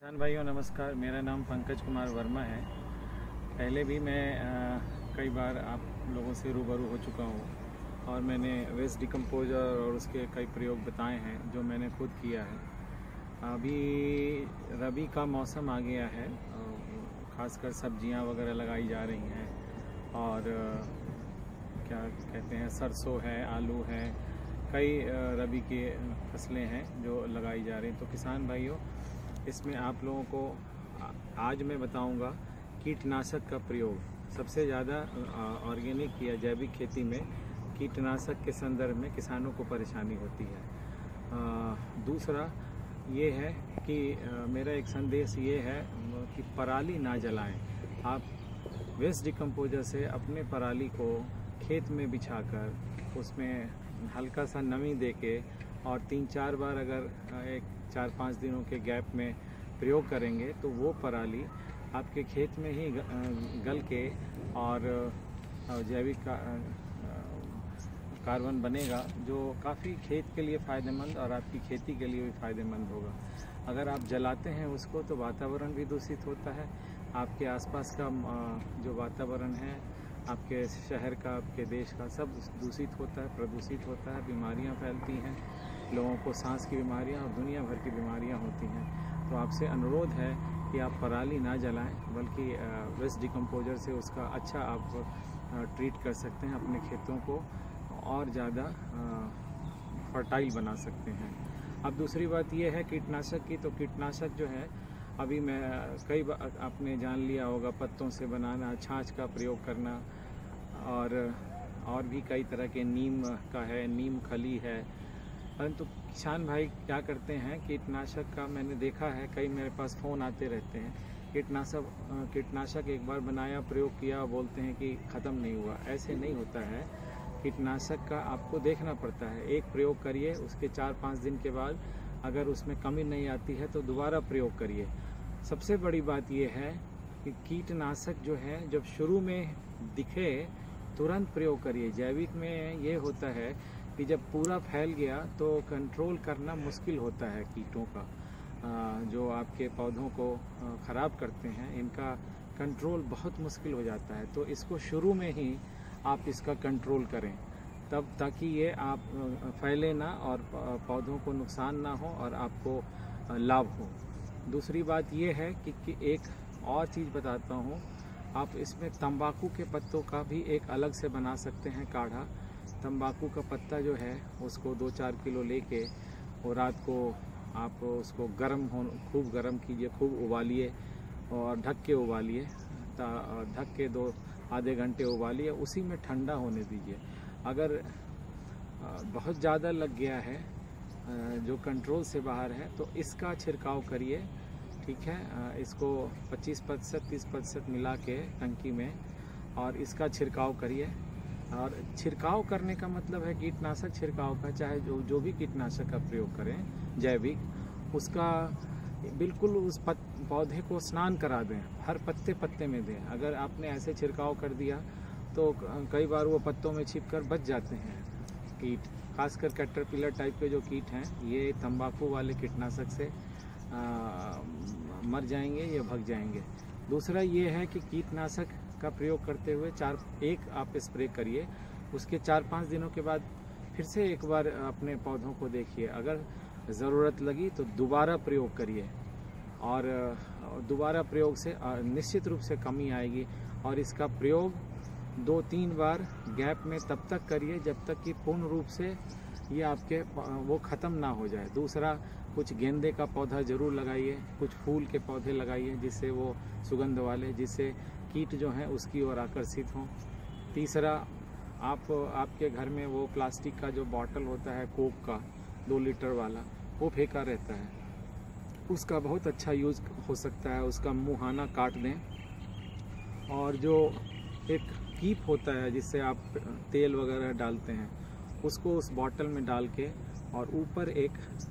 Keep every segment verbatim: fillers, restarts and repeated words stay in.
किसान भाइयों नमस्कार। मेरा नाम पंकज कुमार वर्मा है। पहले भी मैं आ, कई बार आप लोगों से रूबरू हो चुका हूँ और मैंने वेस्ट डिकम्पोजर और उसके कई प्रयोग बताए हैं जो मैंने खुद किया है। अभी रबी का मौसम आ गया है, खासकर सब्जियां वगैरह लगाई जा रही हैं और क्या कहते हैं सरसों है, आलू है, कई रबी की फसलें हैं जो लगाई जा रही हैं। तो किसान भाइयों, इसमें आप लोगों को आज मैं बताऊंगा कीटनाशक का प्रयोग। सबसे ज़्यादा ऑर्गेनिक या जैविक खेती में कीटनाशक के संदर्भ में किसानों को परेशानी होती है। आ, दूसरा ये है कि आ, मेरा एक संदेश ये है कि पराली ना जलाएं। आप वेस्ट डिकम्पोजर से अपने पराली को खेत में बिछाकर उसमें हल्का सा नमी देके और तीन चार बार अगर एक चार पाँच दिनों के गैप में प्रयोग करेंगे तो वो पराली आपके खेत में ही गल के और जैविक का कार्बन बनेगा जो काफ़ी खेत के लिए फ़ायदेमंद और आपकी खेती के लिए भी फ़ायदेमंद होगा। अगर आप जलाते हैं उसको तो वातावरण भी दूषित होता है, आपके आसपास का जो वातावरण है, आपके शहर का, आपके देश का, सब दूषित होता है, प्रदूषित होता है, बीमारियां फैलती हैं, लोगों को सांस की बीमारियां और दुनिया भर की बीमारियां होती हैं। तो आपसे अनुरोध है कि आप पराली ना जलाएं, बल्कि वेस्ट डिकम्पोजर से उसका अच्छा आप ट्रीट कर सकते हैं, अपने खेतों को और ज़्यादा फर्टाइल बना सकते हैं। अब दूसरी बात यह है कीटनाशक की। तो कीटनाशक जो है अभी मैं कई बार आपने जान लिया होगा, पत्तों से बनाना, छाछ का प्रयोग करना और और भी कई तरह के, नीम का है, नीम खली है। परंतु किसान भाई क्या करते हैं, कीटनाशक का मैंने देखा है, कई मेरे पास फ़ोन आते रहते हैं, कीटनाशक कीटनाशक एक बार बनाया, प्रयोग किया, बोलते हैं कि ख़त्म नहीं हुआ। ऐसे नहीं होता है। कीटनाशक का आपको देखना पड़ता है। एक प्रयोग करिए, उसके चार पाँच दिन के बाद अगर उसमें कमी नहीं आती है तो दोबारा प्रयोग करिए। सबसे बड़ी बात यह है कि कीटनाशक जो है जब शुरू में दिखे तुरंत प्रयोग करिए। जैविक में ये होता है कि जब पूरा फैल गया तो कंट्रोल करना मुश्किल होता है कीटों का, जो आपके पौधों को ख़राब करते हैं, इनका कंट्रोल बहुत मुश्किल हो जाता है। तो इसको शुरू में ही आप इसका कंट्रोल करें, तब ताकि ये आप फैले ना और पौधों को नुकसान ना हो और आपको लाभ हो। दूसरी बात ये है कि, कि एक और चीज़ बताता हूँ, आप इसमें तंबाकू के पत्तों का भी एक अलग से बना सकते हैं काढ़ा। तंबाकू का पत्ता जो है उसको दो चार किलो लेके और रात को आप उसको गर्म हो खूब गर्म कीजिए, खूब उबालिए और ढक के उबालिए, ढक के दो आधे घंटे उबालिए, उसी में ठंडा होने दीजिए। अगर बहुत ज़्यादा लग गया है, जो कंट्रोल से बाहर है, तो इसका छिड़काव करिए, ठीक है। इसको पच्चीस प्रतिशत तीस प्रतिशत मिला के टंकी में और इसका छिड़काव करिए। और छिड़काव करने का मतलब है कीटनाशक छिड़काव का, चाहे जो जो भी कीटनाशक का प्रयोग करें जैविक, उसका बिल्कुल उस पत, पौधे को स्नान करा दें, हर पत्ते पत्ते में दें। अगर आपने ऐसे छिड़काव कर दिया तो कई बार वो पत्तों में छिपकर बच जाते हैं कीट, खासकर कैटरपिलर टाइप के जो कीट हैं, ये तंबाकू वाले कीटनाशक से आ, मर जाएंगे या भग जाएंगे। दूसरा ये है कि कीटनाशक का प्रयोग करते हुए चार एक आप स्प्रे करिए, उसके चार पाँच दिनों के बाद फिर से एक बार अपने पौधों को देखिए, अगर ज़रूरत लगी तो दोबारा प्रयोग करिए और दोबारा प्रयोग से निश्चित रूप से कमी आएगी। और इसका प्रयोग दो तीन बार गैप में तब तक करिए जब तक कि पूर्ण रूप से ये आपके वो ख़त्म ना हो जाए। दूसरा, कुछ गेंदे का पौधा ज़रूर लगाइए, कुछ फूल के पौधे लगाइए जिससे वो सुगंध वाले, जिससे कीट जो हैं उसकी ओर आकर्षित हों। तीसरा, आप आपके घर में वो प्लास्टिक का जो बॉटल होता है कोक का दो लीटर वाला, वो फेंका रहता है, उसका बहुत अच्छा यूज़ हो सकता है। उसका मुहाना काट दें और जो एक कीप होता है जिससे आप तेल वगैरह डालते हैं, उसको उस बॉटल में डाल के और ऊपर एक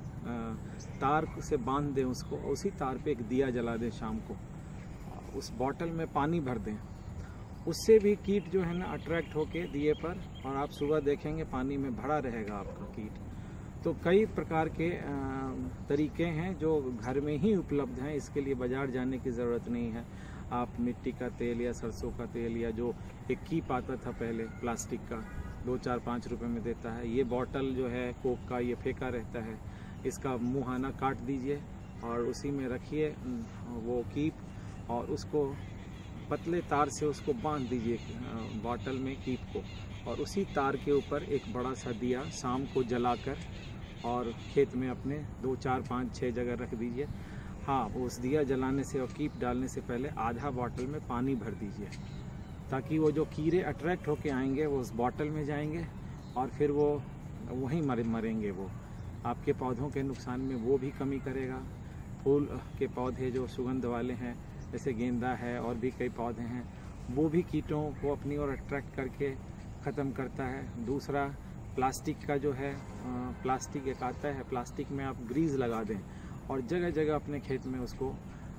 तार से बांध दें उसको, उसी तार पे एक दिया जला दें शाम को, उस बॉटल में पानी भर दें। उससे भी कीट जो है ना अट्रैक्ट होके दिए पर, और आप सुबह देखेंगे पानी में भरा रहेगा आपका कीट। तो कई प्रकार के तरीके हैं जो घर में ही उपलब्ध हैं, इसके लिए बाज़ार जाने की ज़रूरत नहीं है। आप मिट्टी का तेल या सरसों का तेल या जो एक कीप आता था पहले प्लास्टिक का, दो चार पाँच रुपए में देता है, ये बॉटल जो है कोक का ये फेंका रहता है, इसका मुहाना काट दीजिए और उसी में रखिए वो कीप और उसको पतले तार से उसको बांध दीजिए बॉटल में कीप को, और उसी तार के ऊपर एक बड़ा सा दिया शाम को जलाकर और खेत में अपने दो चार पाँच छः जगह रख दीजिए। हाँ, उस दिया जलाने से और कीप डालने से पहले आधा बॉटल में पानी भर दीजिए, ताकि वो जो कीड़े अट्रैक्ट होके आएंगे वो उस बॉटल में जाएंगे और फिर वो वहीं मर मरेंगे। वो आपके पौधों के नुकसान में वो भी कमी करेगा। फूल के पौधे जो सुगंध वाले हैं जैसे गेंदा है और भी कई पौधे हैं, वो भी कीटों को अपनी ओर अट्रैक्ट करके ख़त्म करता है। दूसरा, प्लास्टिक का जो है, प्लास्टिक एक आता है, प्लास्टिक में आप ग्रीज लगा दें और जगह जगह अपने खेत में उसको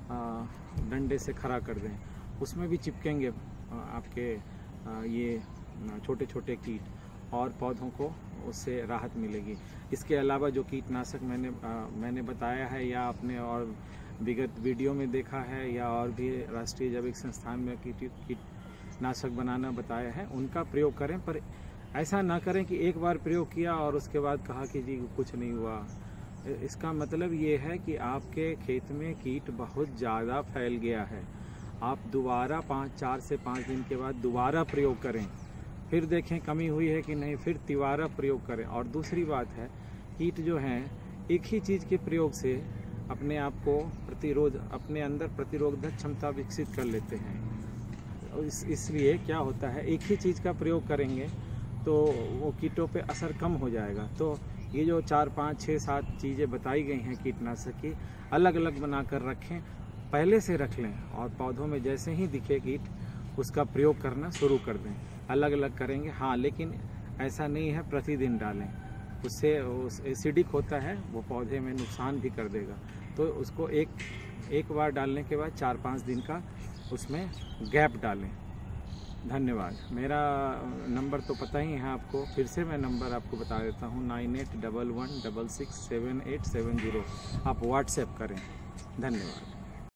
डंडे से खड़ा कर दें, उसमें भी चिपकेंगे आपके ये छोटे छोटे कीट और पौधों को उससे राहत मिलेगी। इसके अलावा जो कीटनाशक मैंने मैंने बताया है या आपने और विगत वीडियो में देखा है या और भी राष्ट्रीय जैविक संस्थान में कीट कीटनाशक बनाना बताया है, उनका प्रयोग करें। पर ऐसा ना करें कि एक बार प्रयोग किया और उसके बाद कहा कि जी कुछ नहीं हुआ। इसका मतलब ये है कि आपके खेत में कीट बहुत ज़्यादा फैल गया है। आप दोबारा पाँच चार से पाँच दिन के बाद दोबारा प्रयोग करें, फिर देखें कमी हुई है कि नहीं, फिर तिबारा प्रयोग करें। और दूसरी बात है, कीट जो हैं एक ही चीज़ के प्रयोग से अपने आप को प्रतिरोध अपने अंदर प्रतिरोधक क्षमता विकसित कर लेते हैं। इस इसलिए क्या होता है, एक ही चीज़ का प्रयोग करेंगे तो वो कीटों पे असर कम हो जाएगा। तो ये जो चार पाँच छः सात चीज़ें बताई गई हैं कीटनाशक की, अलग अलग बना कर रखें, पहले से रख लें और पौधों में जैसे ही दिखे कीट उसका प्रयोग करना शुरू कर दें। अलग अलग करेंगे हाँ, लेकिन ऐसा नहीं है प्रतिदिन डालें, उससे उस एसिडिक होता है, वो पौधे में नुकसान भी कर देगा। तो उसको एक एक बार डालने के बाद चार पाँच दिन का उसमें गैप डालें। धन्यवाद। मेरा नंबर तो पता ही है आपको, फिर से मैं नंबर आपको बता देता हूँ, nine eight double one double six seven eight seven zero. आप व्हाट्सएप करें। धन्यवाद।